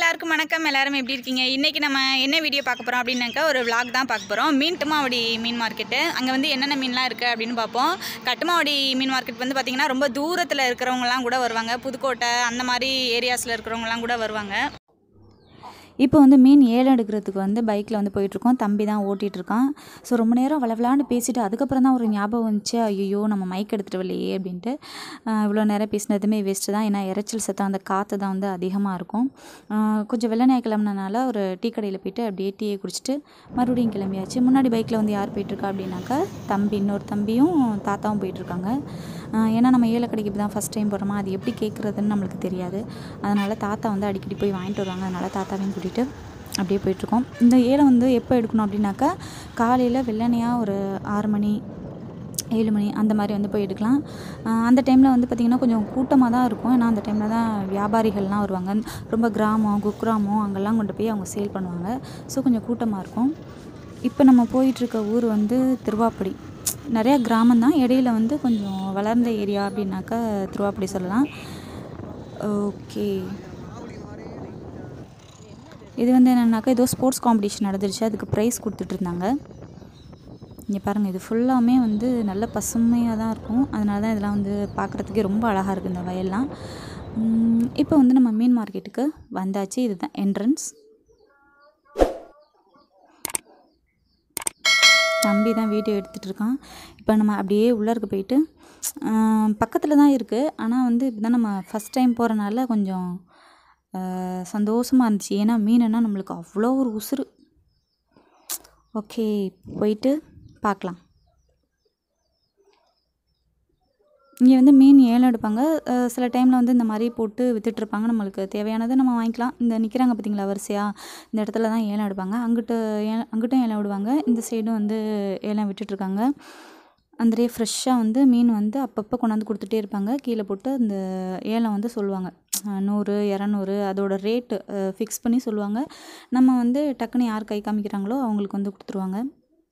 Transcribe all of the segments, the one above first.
எல்லாருக்கும் வணக்கம். எல்லாரும் எப்படி இருக்கீங்க? இன்றைக்கி நம்ம என்ன வீடியோ பார்க்க போகிறோம் அப்படின்னாக்கா ஒரு விளாக் தான் பார்க்க போகிறோம். கட்டுமாவடி மீன் மார்க்கெட்டு அங்கே வந்து என்னென்ன மீன்லாம் இருக்குது அப்படின்னு பார்ப்போம். கட்டுமாவடி மீன் மார்க்கெட் வந்து பார்த்திங்கன்னா ரொம்ப தூரத்தில் இருக்கிறவங்கலாம் கூட வருவாங்க. புதுக்கோட்டை அந்த மாதிரி ஏரியாஸில் இருக்கிறவங்கலாம் கூட வருவாங்க. இப்போ வந்து மீன் ஏலம் எடுக்கிறதுக்கு வந்து பைக்கில் வந்து போயிட்டுருக்கோம். தம்பி தான் ஓட்டிகிட்ருக்கான். ஸோ ரொம்ப நேரம் விளாண்டு பேசிவிட்டு அதுக்கப்புறம் தான் ஒரு ஞாபகம் வந்துச்சு, ஐயோ நம்ம மைக் எடுத்துகிட்டு வரலையே அப்படின்ட்டு. இவ்வளோ நேரம் பேசினதுமே வேஸ்ட்டு தான். ஏன்னா இறைச்சல் சத்தம் அந்த காற்று தான் வந்து அதிகமாக இருக்கும். கொஞ்சம் வெள்ளனையாக கிளம்புனனால ஒரு டீ கடையில் போய்ட்டு அப்படியே டீயை குடிச்சிட்டு மறுபடியும் கிளம்பியாச்சு. முன்னாடி பைக்கில் வந்து யார் போயிட்டுருக்கா அப்படின்னாக்கா இன்னொரு தம்பியும் தாத்தாவும் போயிட்டுருக்காங்க. ஏன்னா நம்ம ஏலக்கடைக்கு இப்போ தான் ஃபஸ்ட் டைம் போகிறோமா, அது எப்படி கேட்குறதுன்னு நம்மளுக்கு தெரியாது. அதனால் தாத்தா வந்து அடிக்கடி போய் வாங்கிட்டு வருவாங்க. அதனால் தாத்தாவையும் கூட்டிகிட்டு அப்படியே போயிட்டுருக்கோம். இந்த ஏலம் வந்து எப்போ எடுக்கணும் அப்படின்னாக்கா காலையில் வெள்ளனையாக ஒரு 6 மணி 7 மணி அந்த மாதிரி வந்து போய் எடுக்கலாம். அந்த டைமில் வந்து பார்த்திங்கன்னா கொஞ்சம் கூட்டமாக தான் இருக்கும். ஏன்னா அந்த டைமில் தான் வியாபாரிகள்லாம் வருவாங்க. ரொம்ப கிராமம் குக்கிராமம் அங்கெல்லாம் கொண்டு போய் அவங்க சேல் பண்ணுவாங்க. ஸோ கொஞ்சம் கூட்டமாக இருக்கும். இப்போ நம்ம போயிட்டுருக்க ஊர் வந்து திருவாப்படி. நிறையா கிராமம் தான், இடையில வந்து கொஞ்சம் வளர்ந்த ஏரியா அப்படின்னாக்கா திருவாப்படி சொல்லலாம். ஓகே, இது வந்து என்னென்னாக்கா ஏதோ ஸ்போர்ட்ஸ் காம்படிஷன் நடந்துருச்சு, அதுக்கு ப்ரைஸ் கொடுத்துட்ருந்தாங்க. இங்கே பாருங்கள், இது ஃபுல்லாமே வந்து நல்ல பசுமையாக தான் இருக்கும். அதனால தான் இதெல்லாம் வந்து பார்க்குறதுக்கே ரொம்ப அழகாக இருக்குது இந்த வயல்லாம். இப்போ வந்து நம்ம மீன் மார்க்கெட்டுக்கு வந்தாச்சு. இதுதான் என்ட்ரன்ஸ். தம்பி தான் வீடியோ எடுத்துகிட்ருக்கான். இப்போ நம்ம அப்படியே உள்ளருக்கு போயிட்டு பக்கத்தில் தான் இருக்குது. ஆனால் வந்து இப்போ தான் நம்ம ஃபஸ்ட் டைம் போகிறனால கொஞ்சம் சந்தோஷமாக இருந்துச்சு. ஏன்னா மீனுன்னா நம்மளுக்கு அவ்வளோ ஒரு உசுறு. ஓகே, போயிட்டு பார்க்கலாம். இங்கே வந்து மீன் ஏலம் எடுப்பாங்க. சில டைமில் வந்து இந்த மாதிரி போட்டு விற்றுட்ருப்பாங்க. நம்மளுக்கு தேவையானதை நம்ம வாங்கிக்கலாம். இந்த நிற்கிறாங்க பார்த்திங்களா வரிசையாக, இந்த இடத்துல தான் ஏலம் எடுப்பாங்க. அங்கிட்டும் ஏலம் விடுவாங்க, இந்த சைடும் வந்து ஏலம் விட்டுட்ருக்காங்க. அந்த ஃப்ரெஷ்ஷாக வந்து மீன் வந்து அப்பப்போ கொண்டாந்து கொடுத்துட்டே இருப்பாங்க. கீழே போட்டு அந்த ஏலம் வந்து சொல்லுவாங்க 100 200 அதோட ரேட்டு ஃபிக்ஸ் பண்ணி சொல்லுவாங்க. நம்ம வந்து டக்குன்னு யார் கை காமிக்கிறாங்களோ அவங்களுக்கு வந்து கொடுத்துருவாங்க.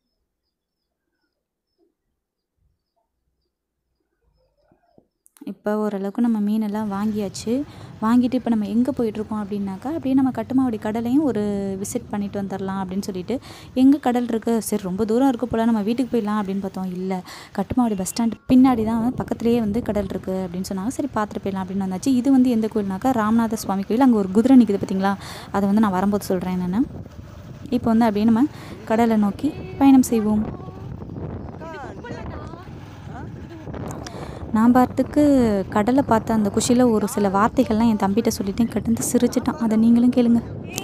இப்போ ஓரளவுக்கு நம்ம மீனெல்லாம் வாங்கியாச்சு. வாங்கிட்டு இப்போ நம்ம எங்கே போயிட்டுருக்கோம் அப்படின்னாக்கா அப்படியே நம்ம கட்டுமாவடி கடலையும் ஒரு விசிட் பண்ணிட்டு வந்துடலாம் அப்படின்னு சொல்லிட்டு. எங்கே கடல் இருக்குது, சரி ரொம்ப தூரம் இருக்குது போல், நம்ம வீட்டுக்கு போயிடலாம் அப்படின்னு பார்த்தோம். இல்லை, கட்டுமாவடி பஸ் ஸ்டாண்டு பின்னாடி தான் பக்கத்துலேயே வந்து கடல் இருக்குது அப்படின்னு சொன்னாங்க. சரி பார்த்துட்டு போயிடலாம் அப்படின்னு வந்தாச்சு. இது வந்து எந்த கோயில்னாக்கா ராமநாத சுவாமி கோயில். அங்கே ஒரு குதிரை நிற்குது பார்த்திங்களா, அதை வந்து நான் வரும்போது சொல்கிறேன் என்னென்னு. இப்போ வந்து அப்படியே நம்ம கடலை நோக்கி பயணம் செய்வோம். நான் பார்த்துக்கு கடலை பார்த்த அந்த குஷியில் ஒரு சில வார்த்தைகள்லாம் என் தம்பிகிட்ட சொல்லிட்டேன். கட்டு சிரிச்சிட்டான். அதை நீங்களும் கேளுங்க.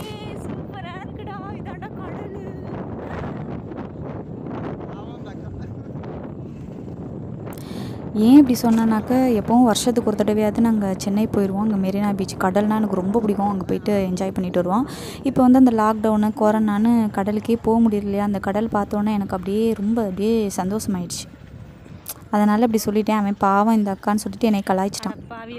ஏன் இப்படி சொன்னானாக்கா, எப்போவும் வருஷத்துக்கு ஒரு தடவையாவது நாங்கள் சென்னை போயிடுவோம். அங்கே மெரினா பீச் கடல்னால் எனக்கு ரொம்ப பிடிக்கும். அங்கே போயிட்டு என்ஜாய் பண்ணிட்டு வருவோம். இப்போ வந்து அந்த லாக்டவுனு கொரோனான்னு கடலுக்கே போக முடியல இல்லையா, அந்த கடல் பார்த்தோன்னே எனக்கு அப்படியே சந்தோஷமாயிடுச்சு. அதனால் இப்படி சொல்லிட்டேன். அவன் பாவம் இந்த அக்கான்னு சொல்லிட்டு என்னை கலாய்ச்சிட்டான்.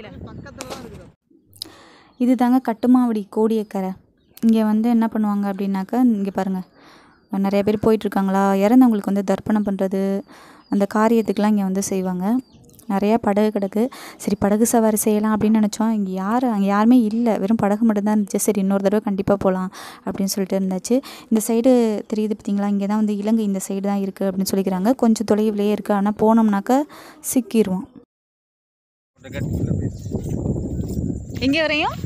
இது தாங்க கட்டுமாவடி கோடியக்கரை. இங்கே வந்து என்ன பண்ணுவாங்க அப்படின்னாக்கா, இங்கே பாருங்கள் நிறைய பேர் போயிட்டுருக்காங்களா, இறந்தவங்களுக்கு வந்து தர்ப்பணம் பண்ணுறது அந்த காரியத்துக்கெலாம் இங்கே வந்து செய்வாங்க. நிறையா படகு கிடக்கு. சரி படகு சவாரி செய்யலாம் அப்படின்னு நினச்சோம். அங்கே யாருமே இல்லை, வெறும் படகு மட்டும்தான் இருந்துச்சு. சரி இன்னொரு தடவை கண்டிப்பாக போகலாம் அப்படின்னு சொல்லிட்டு இருந்தாச்சு. இந்த சைடு தெரியுது பார்த்திங்களா, இங்கே தான் வந்து இலங்கை இந்த சைடு தான் இருக்குது அப்படின்னு சொல்லிக்கிறாங்க. கொஞ்சம் தொலைவிலேயே இருக்குது. ஆனால் போனோம்னாக்கா சிக்கிடுவோம். எங்கே வரையும்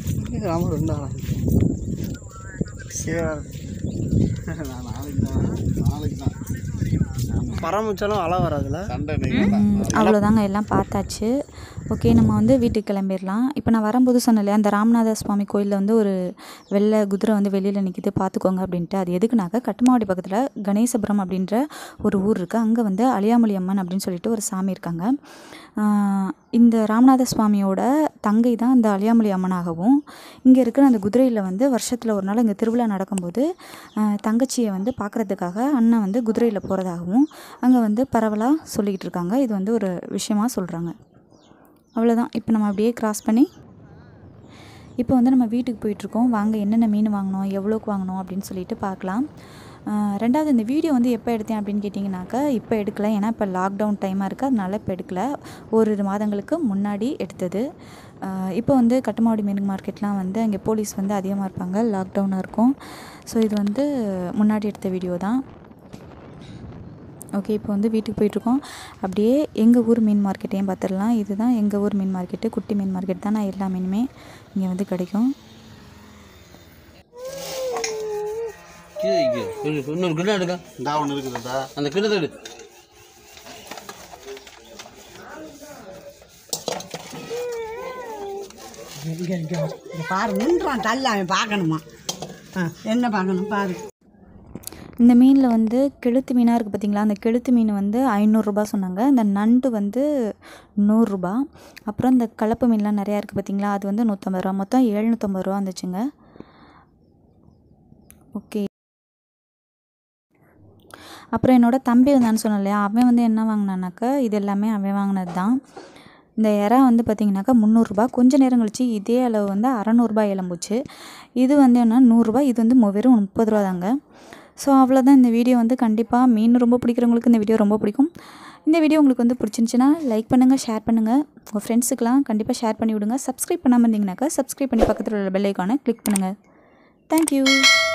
பரமிச்சாலும் அலை வராதுல. அவ்வளோதாங்க, எல்லாம் பார்த்தாச்சு. ஓகே, நம்ம வந்து வீட்டுக்கு கிளம்பிடலாம். இப்போ நான் வரும்போது சொன்னேன் இல்லையா, அந்த ராமநாத சுவாமி கோயிலில் வந்து ஒரு வெள்ளை குதிரை வந்து வெளியில் நிற்கிது பார்த்துக்கோங்க அப்படின்ட்டு. அது எதுக்குனாக்கா கட்டுமாவடி பக்கத்தில் கணேசபுரம் அப்படின்ற ஒரு ஊர் இருக்குது. அங்கே வந்து அழியாமொழி அம்மன் அப்படின்னு சொல்லிட்டு ஒரு சாமி இருக்காங்க. இந்த ராமநாத சுவாமியோட தங்கை தான் இந்த அழியாமொழி அம்மனாகவும், இங்கே இருக்கிற அந்த குதிரையில் வந்து வருஷத்தில் ஒரு நாள் இங்கே திருவிழா நடக்கும்போது தங்கச்சியை வந்து பார்க்குறதுக்காக அண்ணன் வந்து குதிரையில் போகிறதாகவும் அங்கே வந்து பரவலாக சொல்லிக்கிட்டு இருக்காங்க. இது வந்து ஒரு விஷயமாக சொல்கிறாங்க. அவ்வளோதான். இப்போ நம்ம அப்படியே கிராஸ் பண்ணி இப்போ வந்து நம்ம வீட்டுக்கு போயிட்டுருக்கோம். வாங்க என்னென்ன மீன் வாங்கினோம், எவ்வளோக்கு வாங்கினோம் அப்படின்னு சொல்லிட்டு பார்க்கலாம். ரெண்டாவது இந்த வீடியோ வந்து எப்போ எடுத்தேன் அப்படின்னு கேட்டிங்கனாக்கா, இப்போ எடுக்கலை. ஏன்னா இப்போ லாக்டவுன் டைமாக இருக்குது, அதனால இப்போ எடுக்கலை. 1 மாதங்களுக்கு முன்னாடி எடுத்தது. இப்போ வந்து கட்டுமாவடி மீன் மார்க்கெட்லாம் வந்து அங்கே போலீஸ் வந்து அதிகமாக இருப்பாங்க, லாக்டவுனாக இருக்கும். ஸோ இது வந்து முன்னாடி எடுத்த வீடியோ தான். ஓகே, இப்போ வந்து வீட்டுக்கு போயிட்டுருக்கோம். அப்படியே எங்கள் ஊர் மீன் மார்க்கெட்டையும் பார்த்துடலாம். இதுதான் எங்கள் ஊர் மீன் மார்க்கெட்டு, குட்டி மீன் மார்க்கெட் தான். நான் எல்லா மீனுமே இங்கே வந்து கிடைக்கும். இன்னொரு கிண்ணம் எடுக்க ஒன்று இருக்குதுடா, அந்த கிண்ணத்தை எடு. பாரு நின்றான் தள்ள, அவன் பார்க்கணுமா? என்ன பார்க்கணும் பாரு. இந்த மீனில் வந்து கெளுத்து மீனாக இருக்குது பார்த்திங்களா, அந்த கெளுத்து மீன் வந்து 500 ரூபா சொன்னாங்க. இந்த நண்டு வந்து 100 ரூபா. அப்புறம் இந்த கலப்பு மீன்லாம் நிறையா இருக்குது பார்த்திங்களா, அது வந்து 150 ரூபா. மொத்தம் 750 ரூபா வந்துச்சுங்க. ஓகே, அப்புறம் என்னோடய தம்பி வந்தான்னு சொன்னேன் இல்லையா, அவன் வந்து என்ன வாங்கினானாக்கா, இது எல்லாமே அவன் வாங்கினது தான். இந்த இறா வந்து பார்த்திங்கனாக்கா 300 ரூபா. கொஞ்சம் நேரம் கழிச்சு இதே அளவு வந்து 600 ரூபாய் இளம்புச்சு. இது வந்து என்ன 100 ரூபா, இது வந்து வெறும் 30 ரூபா தாங்க. ஸோ அவ்வளோதான் இந்த வீடியோ வந்து. கண்டிப்பாக மீன் ரொம்ப பிடிக்கிறவங்களுக்கு இந்த வீடியோ ரொம்ப பிடிக்கும். இந்த வீடியோ உங்களுக்கு வந்து பிடிச்சிருந்துச்சின்னா லைக் பண்ணுங்கள், ஷேர் பண்ணுங்கள், உங்கள் ஃப்ரெண்ட்ஸுக்கெலாம் கண்டிப்பாக ஷேர் பண்ணி விடுங்க. சப்ஸ்கிரைப் பண்ணாமல் இருந்தீங்கன்னாக்கா சப்ஸ்கிரைப் பண்ணி பக்கத்தில் உள்ள பெல் ஐக்கானை கிளிக் பண்ணுங்கள். தேங்க்யூ.